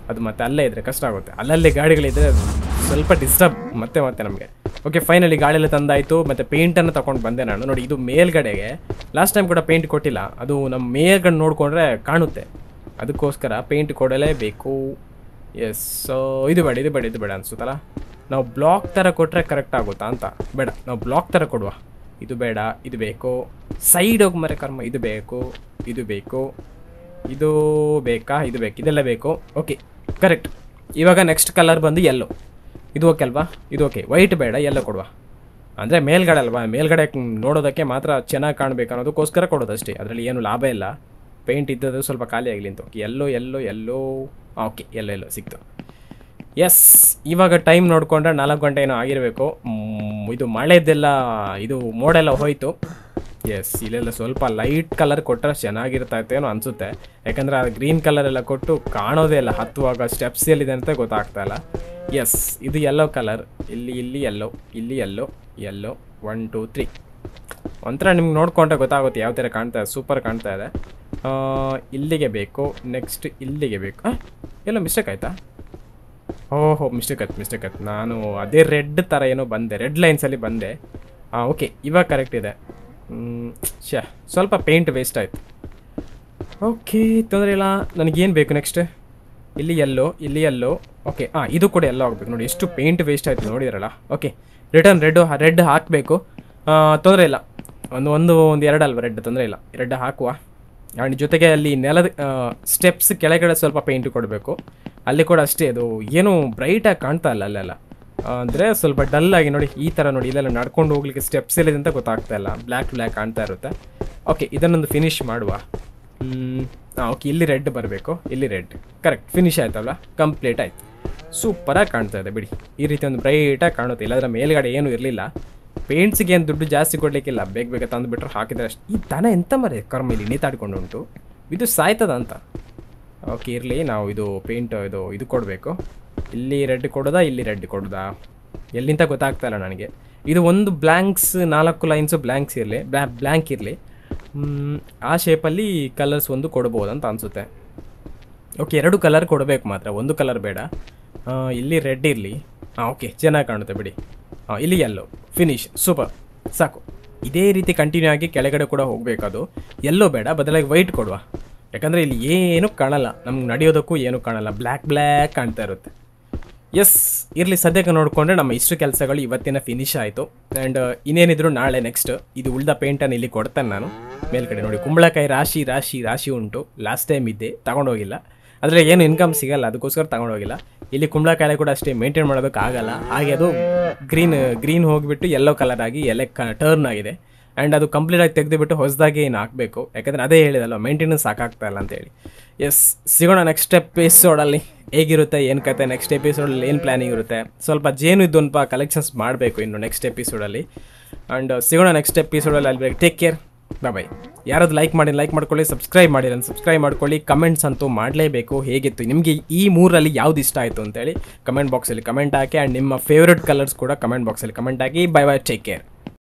ಅದು ಮತ್ತೆ ಅಲ್ಲೇ ಇದ್ದರೆ ಕಷ್ಟ ಆಗುತ್ತೆ. ಅಲ್ಲಲ್ಲಿ ಗಾಡಿಗಳಿದ್ದರೆ ಸ್ವಲ್ಪ ಡಿಸ್ಟರ್ಬ್ ಮತ್ತೆ ನಮಗೆ. ಓಕೆ, ಫೈನಲಿ ಗಾಡಿಯಲ್ಲಿ ತಂದಾಯಿತು. ಮತ್ತು ಪೇಂಟನ್ನು ತೊಗೊಂಡು ಬಂದೆ ನಾನು. ನೋಡಿ, ಇದು ಮೇಲ್ಗಡೆಗೆ ಲಾಸ್ಟ್ ಟೈಮ್ ಕೂಡ ಪೇಂಟ್ ಕೊಟ್ಟಿಲ್ಲ. ಅದು ನಮ್ಮ ಮೇಲ್ಗಡೆ ನೋಡಿಕೊಂಡ್ರೆ ಕಾಣುತ್ತೆ, ಅದಕ್ಕೋಸ್ಕರ ಪೇಂಟ್ ಕೊಡಲೇಬೇಕು. ಎಸ್, ಇದು ಬೇಡ ಅನಿಸುತ್ತಲ್ಲ. ನಾವು ಬ್ಲಾಕ್ ಥರ ಕೊಟ್ಟರೆ ಕರೆಕ್ಟ್ ಆಗುತ್ತಾ ಅಂತ. ಬೇಡ, ನಾವು ಬ್ಲಾಕ್ ಥರ ಕೊಡುವ. ಇದು ಬೇಡ, ಇದು ಬೇಕು. ಸೈಡ್ ಹೋಗಿ ಮರೆ ಕರ್ಮ. ಇದು ಬೇಕು, ಇದು ಬೇಕಾ, ಇದು ಬೇಕು, ಇದೆಲ್ಲ ಬೇಕು. Okay, correct. ಇವಾಗ ನೆಕ್ಸ್ಟ್ ಕಲರ್ ಬಂದು ಯೆಲ್ಲೋ. ಇದು ಓಕೆ ಅಲ್ವಾ? ಇದು ಓಕೆ. ವೈಟ್ ಬೇಡ, ಯೆಲ್ಲೋ ಕೊಡುವ. ಅಂದರೆ ಮೇಲ್ಗಡೆ ಅಲ್ವಾ, ಮೇಲ್ಗಡೆ ನೋಡೋದಕ್ಕೆ ಮಾತ್ರ ಚೆನ್ನಾಗಿ ಕಾಣಬೇಕು ಅನ್ನೋದಕ್ಕೋಸ್ಕರ ಕೊಡೋದಷ್ಟೇ. ಅದರಲ್ಲಿ ಏನು ಲಾಭ ಇಲ್ಲ. ಪೇಂಟ್ ಇದ್ದದ್ದು ಸ್ವಲ್ಪ ಖಾಲಿ ಆಗಲಿ ಅಂತ. Okay, yellow. ಓಕೆ, ಎಲ್ಲೋ ಸಿಕ್ತು. ಎಸ್, ಇವಾಗ ಟೈಮ್ ನೋಡಿಕೊಂಡ್ರೆ 4 ಗಂಟೆ ಏನೋ ಆಗಿರಬೇಕು. ಇದು ಮಳೆದೆಲ್ಲ ಇದು ಮೋಡೆಲ್ಲ ಹೋಯಿತು. ಎಸ್, ಇಲ್ಲೆಲ್ಲ ಸ್ವಲ್ಪ ಲೈಟ್ ಕಲರ್ ಕೊಟ್ಟರೆ ಚೆನ್ನಾಗಿರ್ತಾಯಿತ್ತೇನೋ ಅನಿಸುತ್ತೆ. ಯಾಕಂದರೆ ಅದು ಗ್ರೀನ್ ಕಲರ್ ಎಲ್ಲ ಕೊಟ್ಟು ಕಾಣೋದೇ ಇಲ್ಲ, ಹತ್ತುವಾಗ ಸ್ಟೆಪ್ಸ್ ಎಲ್ಲಿದೆ ಅಂತ ಗೊತ್ತಾಗ್ತಾಯಿಲ್ಲ. ಎಸ್, ಇದು ಯೆಲ್ಲೋ ಕಲರ್. ಇಲ್ಲಿ ಯೆಲ್ಲೋ, 1 2 3. ಒಂಥರ ನಿಮ್ಗೆ ನೋಡಿಕೊಂಡ್ರೆ ಗೊತ್ತಾಗುತ್ತೆ ಯಾವ ಥರ ಕಾಣ್ತಾ ಇದೆ. ಸೂಪರ್ ಕಾಣ್ತಾ ಇದೆ. ಇಲ್ಲಿಗೆ ಬೇಕು, ನೆಕ್ಸ್ಟ್ ಇಲ್ಲಿಗೆ ಬೇಕು. ಎಲ್ಲ ಮಿಸ್ಟೇಕ್ ಆಯಿತಾ? ಓಹೋ, ಮಿಸ್ಟೇಕ್ ಆಯ್ತು. ನಾನು ಅದೇ ರೆಡ್ ಥರ ಏನೋ ಬಂದೆ, ರೆಡ್ ಲೈನ್ಸಲ್ಲಿ ಬಂದೆ. ಓಕೆ, ಇವಾಗ ಕರೆಕ್ಟ್ ಇದೆ. ಸ್ವಲ್ಪ ಪೇಂಟ್ ವೇಸ್ಟ್ ಆಯಿತು. ಓಕೆ, ತೊಂದರೆ ಇಲ್ಲ. ನನಗೇನು ಬೇಕು ನೆಕ್ಸ್ಟ್? ಇಲ್ಲಿ ಯೆಲ್ಲೋ. ಓಕೆ, ಇದು ಕೂಡ ಎಲ್ಲ ಹೋಗ್ಬೇಕು. ನೋಡಿ ಎಷ್ಟು ಪೇಂಟ್ ವೇಸ್ಟ್ ಆಯಿತು ನೋಡಿದ್ರಲ್ಲ. ಓಕೆ, ರಿಟರ್ನ್ ರೆಡ್ ಹಾಕಬೇಕು. ತೊಂದರೆ ಇಲ್ಲ. ಒಂದು 2 ಅಲ್ವ ರೆಡ್, ತೊಂದರೆ ಇಲ್ಲ. ರೆಡ್ ಹಾಕುವ. ಆ್ಯಂಡ್ ಜೊತೆಗೆ ಅಲ್ಲಿ ನೆಲದ ಸ್ಟೆಪ್ಸ್ ಕೆಳಗಡೆ ಸ್ವಲ್ಪ ಪೇಂಟ್ ಕೊಡಬೇಕು. ಅಲ್ಲಿ ಕೂಡ ಅಷ್ಟೇ, ಅದು ಏನು ಬ್ರೈಟಾಗಿ ಕಾಣ್ತಾ ಇಲ್ಲ ಅಲ್ಲೆಲ್ಲ. ಅಂದರೆ ಸ್ವಲ್ಪ ಡಲ್ಲಾಗಿ ನೋಡಿ, ಈ ಥರ ನೋಡಿ, ಇಲ್ಲೆಲ್ಲ ನಡ್ಕೊಂಡು ಹೋಗ್ಲಿಕ್ಕೆ ಸ್ಟೆಪ್ಸ್ ಎಲ್ಲಿದೆ ಅಂತ ಗೊತ್ತಾಗ್ತಾ ಇಲ್ಲ. ಬ್ಲ್ಯಾಕ್ ಕಾಣ್ತಾ ಇರುತ್ತೆ. ಓಕೆ, ಇದನ್ನೊಂದು ಫಿನಿಶ್ ಮಾಡುವ. ಓಕೆ, ಇಲ್ಲಿ ರೆಡ್ ಬರಬೇಕು. ಇಲ್ಲಿ ರೆಡ್. ಕರೆಕ್ಟ್, ಫಿನಿಶ್ ಆಯ್ತಲ್ಲ, ಕಂಪ್ಲೀಟ್ ಆಯ್ತು. ಸೂಪರಾಗಿ ಕಾಣ್ತಾ ಇದೆ ಬಿಡಿ. ಈ ರೀತಿ ಒಂದು ಬ್ರೈಟಾಗಿ ಕಾಣುತ್ತೆ. ಇಲ್ಲಾಂದ್ರೆ ಮೇಲ್ಗಡೆ ಏನೂ ಇರಲಿಲ್ಲ. ಪೇಂಟ್ಸಿಗೆ ಏನು ದುಡ್ಡು ಜಾಸ್ತಿ ಕೊಡಲಿಕ್ಕಿಲ್ಲ, ಬೇಗ ತಂದುಬಿಟ್ರೆ ಹಾಕಿದ್ರೆ ಅಷ್ಟು. ಈ ದನ ಎಂತ ಮರೆ ಕರ್ಮ ಇಲ್ಲಿ ನೇತಾಡ್ಕೊಂಡು ಉಂಟು, ಇದು ಸಾಯ್ತದ ಅಂತ. ಓಕೆ, ಇರಲಿ. ನಾವು ಇದು ಪೇಂಟ್ ಇದು ಕೊಡಬೇಕು. ಇಲ್ಲಿ ರೆಡ್ ಕೊಡೋದಾ, ಇಲ್ಲಿ ರೆಡ್ ಕೊಡೋದಾ, ಎಲ್ಲಿಂತ ಗೊತ್ತಾಗ್ತಾ ಇಲ್ಲ ನನಗೆ. ಇದು ಒಂದು ಬ್ಲ್ಯಾಂಕ್ಸ್ 4 ಲೈನ್ಸು ಬ್ಲ್ಯಾಂಕ್ ಇರಲಿ. ಆ ಶೇಪಲ್ಲಿ ಕಲರ್ಸ್ ಒಂದು ಕೊಡ್ಬೋದು ಅಂತ ಅನಿಸುತ್ತೆ. ಓಕೆ, 2 ಕಲರ್ ಕೊಡಬೇಕು ಮಾತ್ರ, ಒಂದು ಕಲರ್ ಬೇಡ. ಇಲ್ಲಿ ರೆಡ್ ಇರಲಿ. ಓಕೆ, ಚೆನ್ನಾಗಿ ಕಾಣುತ್ತೆ ಬಿಡಿ. ಇಲ್ಲಿ ಯೆಲ್ಲೋ. ಫಿನಿಶ್. ಸೂಪರ್, ಸಾಕು. ಇದೇ ರೀತಿ ಕಂಟಿನ್ಯೂ ಆಗಿ ಕೆಳಗಡೆ ಕೂಡ ಹೋಗಬೇಕದು. ಯೆಲ್ಲೋ ಬೇಡ, ಬದಲಾಗಿ ವೈಟ್ ಕೊಡುವ. ಯಾಕಂದರೆ ಇಲ್ಲಿ ಏನೂ ಕಾಣಲ್ಲ, ನಮ್ಗೆ ನಡೆಯೋದಕ್ಕೂ ಏನೂ ಕಾಣಲ್ಲ, ಬ್ಲ್ಯಾಕ್ ಕಾಣ್ತಾ ಇರುತ್ತೆ. ಎಸ್, ಇರಲಿ. ಸದ್ಯಕ್ಕೆ ನೋಡಿಕೊಂಡ್ರೆ ನಮ್ಮ ಇಷ್ಟು ಕೆಲಸಗಳು ಇವತ್ತಿನ ಫಿನಿಶ್ ಆಯಿತು. ಆ್ಯಂಡ್ ಇನ್ನೇನಿದ್ರು ನಾಳೆ ನೆಕ್ಸ್ಟ್ ಇದು ಉಳ್ದ ಪೇಂಟನ್ನು ಇಲ್ಲಿ ಕೊಡ್ತೇನೆ ನಾನು. ಮೇಲ್ಗಡೆ ನೋಡಿ, ಕುಂಬಳಕಾಯಿ ರಾಶಿ ಉಂಟು. ಲಾಸ್ಟ್ ಟೈಮ್ ಇದ್ದೆ, ತಗೊಂಡೋಗಿಲ್ಲ. ಆದರೆ ಏನು ಇನ್ಕಮ್ ಸಿಗಲ್ಲ, ಅದಕ್ಕೋಸ್ಕರ ತಗೊಂಡೋಗಿಲ್ಲ. ಇಲ್ಲಿ ಕುಂಬಳಕಾಯಿ ಕೂಡ ಅಷ್ಟೇ ಮೇಂಟೈನ್ ಮಾಡೋದಕ್ಕಾಗಲ್ಲ. ಹಾಗೆ ಅದು ಗ್ರೀನ್ ಹೋಗಿಬಿಟ್ಟು ಯೆಲ್ಲೋ ಕಲರ್ ಆಗಿ ಎಲೆ ಟರ್ನ್ ಆಗಿದೆ. ಆ್ಯಂಡ್ ಅದು ಕಂಪ್ಲೀಟಾಗಿ ತೆಗೆದುಬಿಟ್ಟು ಹೊಸದಾಗಿ ಏನು ಹಾಕಬೇಕು. ಯಾಕಂದರೆ ಅದೇ ಹೇಳಿದಲ್ಲ, ಮೇಂಟೆನೆನ್ಸ್ ಸಾಕಾಗ್ತಾ ಇಲ್ಲ ಅಂತೇಳಿ. ಎಸ್, ಸಿಗೋಣ ನೆಕ್ಸ್ಟ್ ಎಪಿಸೋಡಲ್ಲಿ. ಹೇಗಿರುತ್ತೆ ಏನು ಕತೆ, ನೆಕ್ಸ್ಟ್ ಎಪಿಸೋಡಲ್ಲಿ ಏನು ಪ್ಲ್ಯಾನಿಂಗ್ ಇರುತ್ತೆ. ಸ್ವಲ್ಪ ಜೇನು ಇದ್ದೊಂದು ಕಲೆಕ್ಷನ್ಸ್ ಮಾಡಬೇಕು ಇನ್ನು ನೆಕ್ಸ್ಟ್ ಎಪಿಸೋಡಲ್ಲಿ. ಆ್ಯಂಡ್ ಸಿಗೋಣ ನೆಕ್ಸ್ಟ್ ಎಪಿಸೋಡಲ್ಲಿ. ಅಲ್ಲಿ ಟೇಕ್ ಕೇರ್, ಬಾಯ್. ಯಾರಾದ್ರು ಲೈಕ್ ಮಾಡ್ಕೊಳ್ಳಿ, ಸಬ್ಸ್ಕ್ರೈಬ್ ಮಾಡ್ಕೊಳ್ಳಿ. ಕಮೆಂಟ್ಸ್ ಅಂತೂ ಮಾಡಲೇಬೇಕು. ಹೇಗಿತ್ತು ನಿಮಗೆ ಈ 3ರಲ್ಲಿ ಯಾವ್ದು ಇಷ್ಟ ಆಯಿತು ಅಂತೇಳಿ ಕಮೆಂಟ್ ಬಾಕ್ಸಲ್ಲಿ ಕಮೆಂಟ್ ಹಾಕಿ. ಆ್ಯಂಡ್ ನಿಮ್ಮ ಫೇವ್ರೆಟ್ ಕಲರ್ಸ್ ಕೂಡ ಕಮೆಂಟ್ ಬಾಕ್ಸಲ್ಲಿ ಕಮೆಂಟ್ ಹಾಕಿ. Bye take care.